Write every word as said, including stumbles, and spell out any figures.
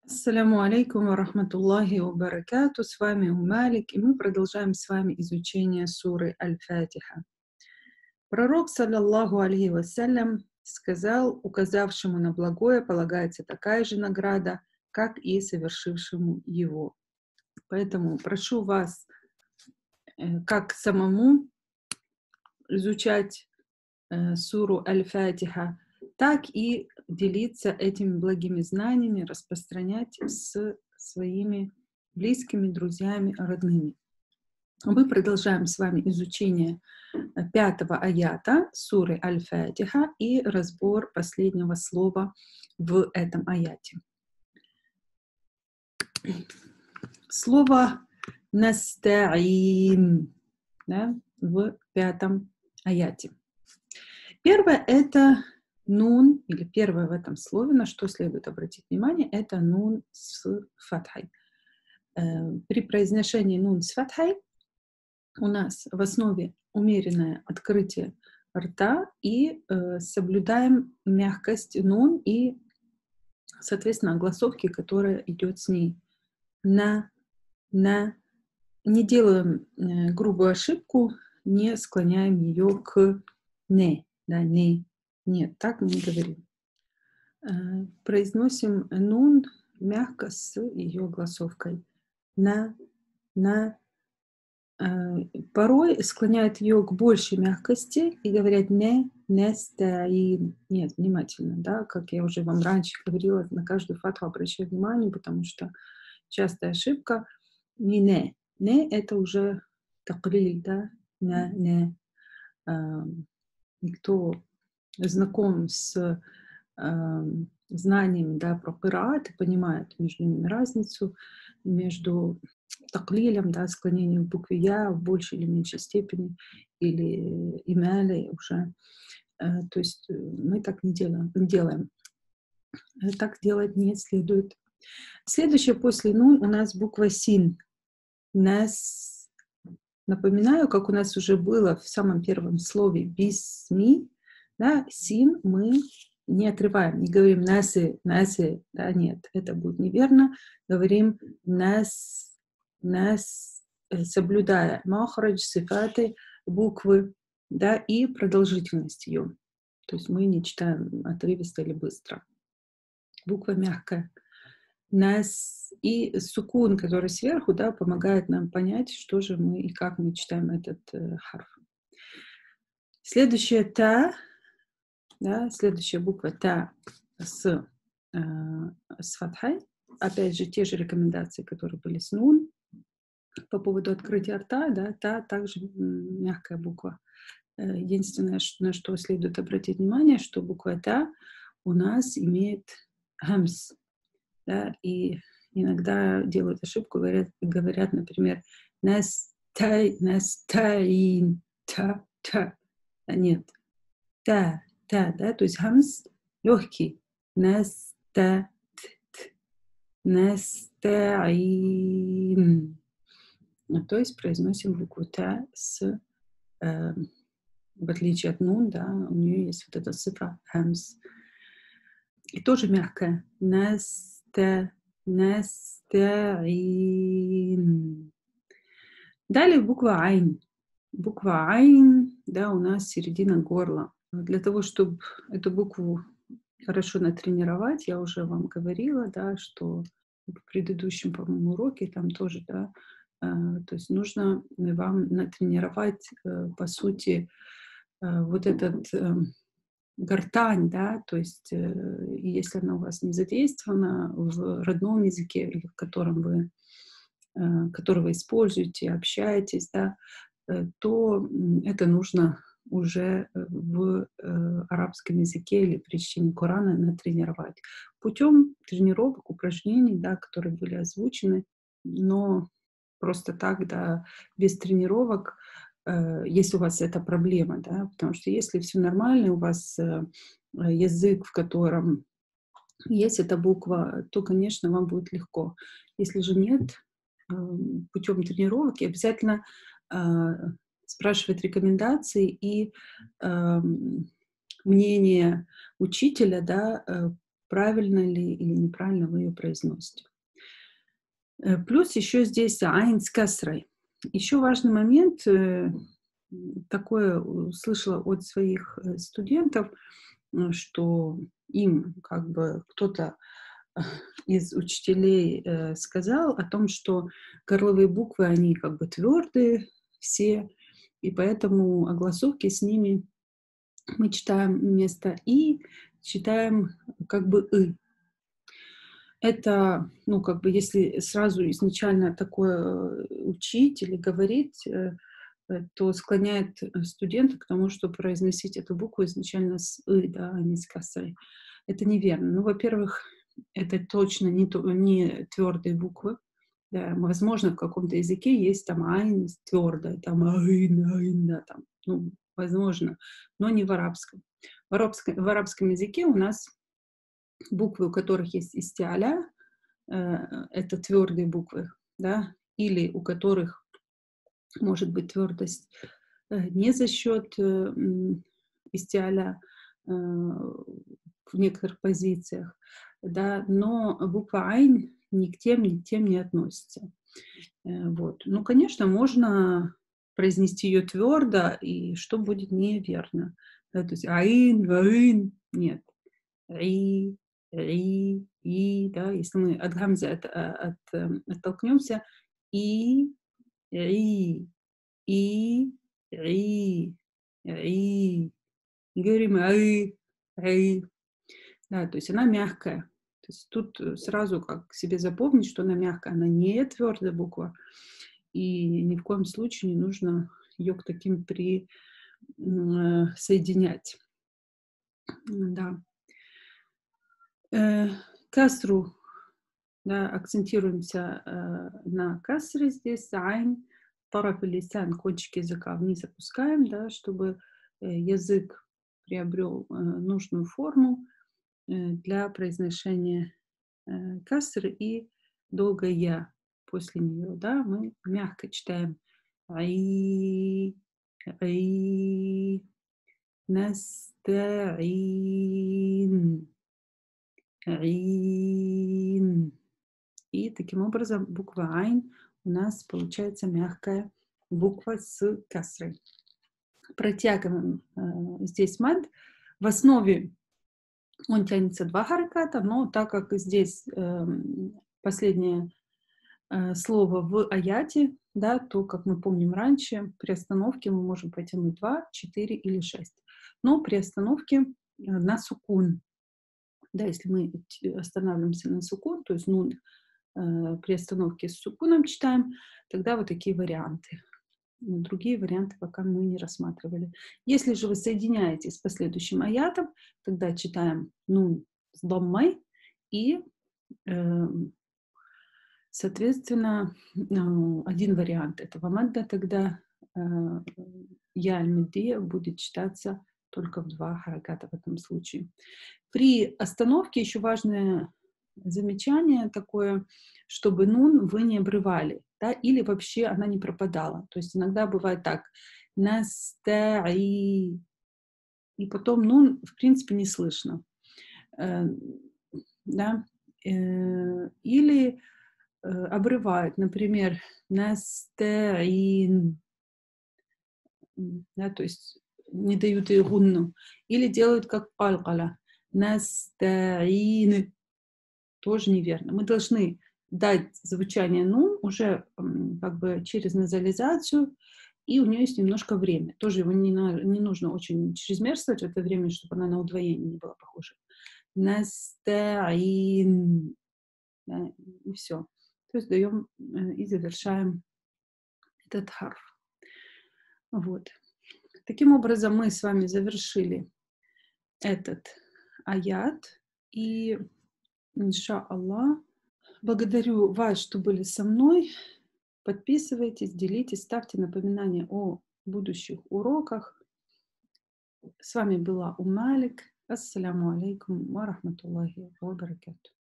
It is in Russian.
Ассаляму алейкум ва рахматуллахи ва баракату. С вами Умалик, и мы продолжаем с вами изучение суры Аль-Фатиха. Пророк, саллаллаху алейхи вассалям, сказал: указавшему на благое полагается такая же награда, как и совершившему его. Поэтому прошу вас э, как самому изучать э, суру Аль-Фатиха, так и делиться этими благими знаниями, распространять с своими близкими, друзьями, родными. Мы продолжаем с вами изучение пятого аята суры Аль-Фатиха и разбор последнего слова в этом аяте. Слово «настаин», да, в пятом аяте. Первое — это нун, или первое в этом слове, на что следует обратить внимание, это нун с фатхой. При произношении нун с фатхой у нас в основе умеренное открытие рта и э, соблюдаем мягкость нун и, соответственно, огласовки, которая идет с ней. На, на. Не делаем э, грубую ошибку, не склоняем ее к не, да, не. Нет, так мы не говорим. Э, произносим нун мягко с ее огласовкой. На, на. Э, порой склоняют ее к большей мягкости и говорят не, не стоим. Нет, внимательно, да, как я уже вам раньше говорила, на каждую фатху обращаю внимание, потому что частая ошибка не не. Не — это уже таклиль, да, не, не. Э, кто знаком с э, знаниями, да, про кираат и понимает между ними разницу, между таклилем, да, склонением в букве я в большей или меньшей степени, или имяли уже. Э, то есть мы так не делаем. Не делаем. Так делать не следует. Следующее после нун у нас буква син. Нас. Напоминаю, как у нас уже было в самом первом слове бисми, да, син мы не отрываем, не говорим насы, насы, да, нет, это будет неверно. Говорим нас, нас, соблюдая махрадж, сифаты, буквы, да, и продолжительность ее. То есть мы не читаем отрывисто или быстро. Буква мягкая. Нас и сукун, который сверху, да, помогает нам понять, что же мы и как мы читаем этот э, харф. Следующая та, да, следующая буква та с, э, с фатхой. Опять же, те же рекомендации, которые были с нун. По поводу открытия рта, да, та также мягкая буква. Единственное, на что следует обратить внимание, что буква та у нас имеет хамс, да, и иногда делают ошибку, говорят, говорят например, настай, настаин, та, та. А нет, та, та, да, то есть хамс легкий. Наста, настаин. То есть произносим букву та с, э, в отличие от нун, да, у нее есть вот эта цифра хамс. И тоже мягкая. Наста, настаин. Далее буква айн. Буква айн, да, у нас середина горла. Для того, чтобы эту букву хорошо натренировать, я уже вам говорила, да, что в предыдущем, по-моему, уроке там тоже, да, э, то есть нужно вам натренировать, э, по сути, э, вот этот э, гортань, да, то есть э, если она у вас не задействована в родном языке, или в котором вы, э, который вы используете, общаетесь, да, э, то это нужно уже в э, арабском языке или при чтении Корана натренировать. Путем тренировок, упражнений, да, которые были озвучены, но просто так, да, без тренировок, э, если у вас эта проблема, да, потому что если все нормально, у вас э, язык, в котором есть эта буква, то, конечно, вам будет легко. Если же нет, э, путем тренировок и обязательно э, спрашивать рекомендации и э, мнение учителя, да, э, правильно ли или неправильно вы ее произносите. Э, плюс еще здесь айн с касрой. Еще важный момент, э, такое услышала от своих э, студентов, э, что им как бы кто-то э, из учителей э, сказал о том, что горловые буквы, они как бы твердые все, и поэтому огласовки с ними мы читаем вместо «и», читаем как бы «ы». Это, ну, как бы, если сразу изначально такое э, учить или говорить, э, э, то склоняет э, студента к тому, чтобы произносить эту букву изначально с «ы», да, а не с косой. Это неверно. Ну, во-первых, это точно не, то, не твердые буквы. Да, возможно, в каком-то языке есть там айн твердая, там айн, айн, да, там, ну, возможно, но не в арабском. В арабском, в арабском языке у нас буквы, у которых есть истиаля, э, это твердые буквы, да, или у которых может быть твердость э, не за счет э, м, истиаля э, в некоторых позициях, да, но буква айн ни к тем, ни к тем не относится. Э, вот. Ну, конечно, можно произнести ее твердо, и что будет неверно. Да, то есть аин, аин, нет. Ри, ри, и, да, если мы от гамзы от, а, от, эм, оттолкнемся, и, ри, и, ри, ри, и говорим ай, ай, да, то есть она мягкая. То есть тут э, сразу как себе запомнить, что она мягкая, она не твердая буква, и ни в коем случае не нужно ее к таким при м, э, соединять. М, Да. Э, Касру, да, акцентируемся э, на касре здесь, айн, тараф лисан, кончик языка вниз опускаем, да, чтобы э, язык приобрел э, нужную форму э, для произношения э, касры и долгое я после нее, да, мы мягко читаем ай, ай, настаин, ин. И таким образом буква айн у нас получается мягкая буква с касрой. Протягиваем э, здесь мад. В основе он тянется два хараката, но так как здесь э, последнее э, слово в аяте, да, то, как мы помним раньше, при остановке мы можем потянуть два, четыре или шесть. Но при остановке э, на сукун, да, если мы останавливаемся на сукун, то есть нун э, при остановке с сукуном читаем, тогда вот такие варианты. Другие варианты пока мы не рассматривали. Если же вы соединяете с последующим аятом, тогда читаем нун с доммой и, э, соответственно, э, один вариант этого мадда тогда э, я аль-медия будет читаться только в два хараката в этом случае. При остановке еще важное замечание такое, чтобы нун вы не обрывали, да, или вообще она не пропадала. То есть иногда бывает так, настаи, и потом нун в принципе не слышно, Э, да, Э, или э, обрывают, например, настаин, м, да, то есть не дают ей гунну, или делают как алкала, настаин, тоже неверно. Мы должны дать звучание «ну» уже м, как бы через назализацию, и у нее есть немножко время. Тоже его не, на- не нужно очень чрезмерствовать в это время, чтобы она на удвоение не была похожа. Настаин. Да, и все. То есть даем э, и завершаем этот харф. Вот. Таким образом, мы с вами завершили этот аят. И, инша Аллах, благодарю вас, что были со мной. Подписывайтесь, делитесь, ставьте напоминания о будущих уроках. С вами была Умалик. Ассаляму алейкум ва рахматуллахи ва баракату.